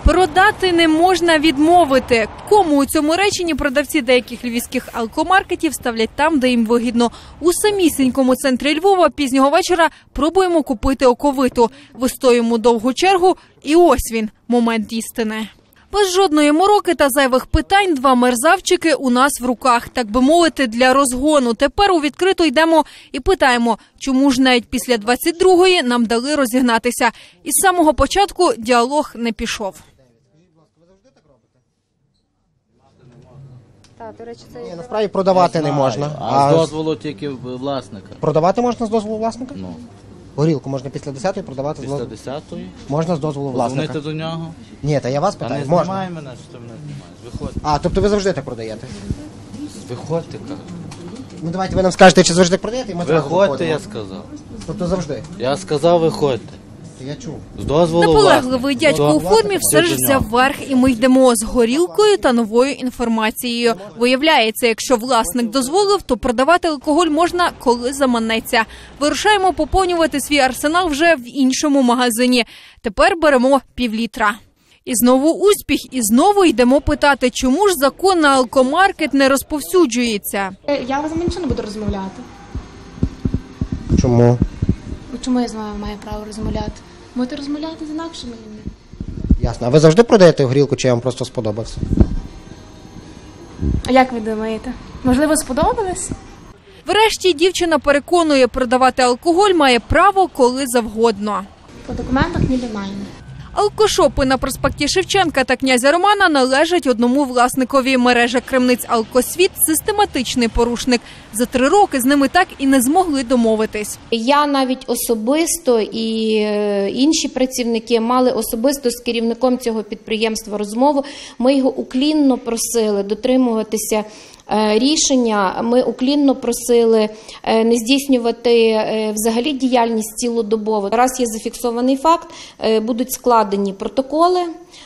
Продати не можна відмовити. Кому у цьому реченні продавці деяких львівських алкомаркетів ставлять там, де їм вигідно. У самісінькому центрі Львова пізнього вечора пробуємо купити оковиту. Вистоїмо довгу чергу і ось він – момент істини. Без жодної мороки та зайвих питань два мерзавчики у нас в руках, так би мовити, для розгону. Тепер у відкрито йдемо і питаємо, чому ж навіть після 22-ї нам дали розігнатися. Із самого початку діалог не пішов. Так, до речі, це... Ні, насправді продавати не можна. А з дозволу тільки власника. Продавати можна з дозволу власника? Ну. Горілку можна після 10-ї продавати Після 10-ї? Можна з дозволу власника. Дзвонити до нього? Ні, та я вас Та питаю, не можна. знімай мене, що ти мене знімаєш. Виходьте. А, тобто ви завжди так продаєте? Виходьте, кажу. Ну давайте ви нам скажете, чи завжди так продаєте, і ми зразу Виходьте, я виходимо. сказав. Тобто завжди? Я сказав, виходьте. Я чув. З дозволу Наполегливий власника. дядько у формі все ж взяв верх, і ми йдемо з горілкою та новою інформацією. Виявляється, якщо власник дозволив, то продавати алкоголь можна, коли заманеться. Вирушаємо поповнювати свій арсенал вже в іншому магазині. Тепер беремо півлітра. І знову успіх, і знову йдемо питати, чому ж закон на алкомаркет не розповсюджується. Я з вами нічого не буду розмовляти. Чому? Чому я з вами маю право розмовляти? Можете розмовляти з інакшими людьми. Ясно. А ви завжди продаєте горілку, чи я вам просто сподобався? А як ви думаєте? Можливо, сподобалось? Врешті дівчина переконує, продавати алкоголь має право коли завгодно. По документах ніде маємо. Алкошопи на проспекті Шевченка та князя Романа належать одному власникові. Мережа крамниць «Алкосвіт» – систематичний порушник. За 3 роки з ними так і не змогли домовитись. Я навіть особисто і інші працівники мали особисто з керівником цього підприємства розмову. Ми його уклінно просили дотримуватися рішення. Ми уклінно просили не здійснювати взагалі діяльність цілодобово. Раз є зафіксований факт, будуть складені протоколи,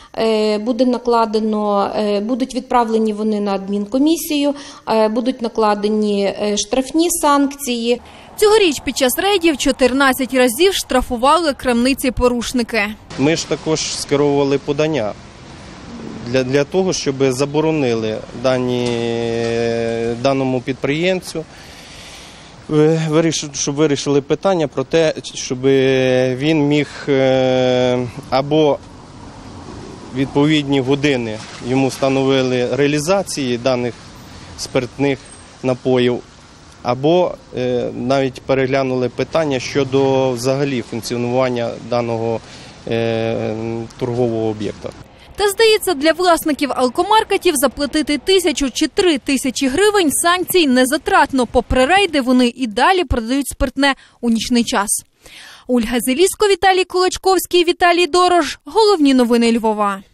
будуть відправлені вони на адмінкомісію, будуть накладені штрафні санкції. Цьогоріч під час рейдів 14 разів штрафували крамниці-порушники. Ми ж також скеровували подання для того, щоб заборонили даному підприємцю, щоб вирішили питання про те, щоб він міг або відповідні години йому встановили реалізації даних спиртних напоїв, або навіть переглянули питання щодо взагалі функціонування даного торгового об'єкта. Та, здається, для власників алкомаркетів заплатити 1000 чи 3000 гривень санкцій незатратно. Попри рейди, вони і далі продають спиртне у нічний час. Ольга Зеліско, Віталій Кулачковський, Віталій Дорож. Головні новини Львова.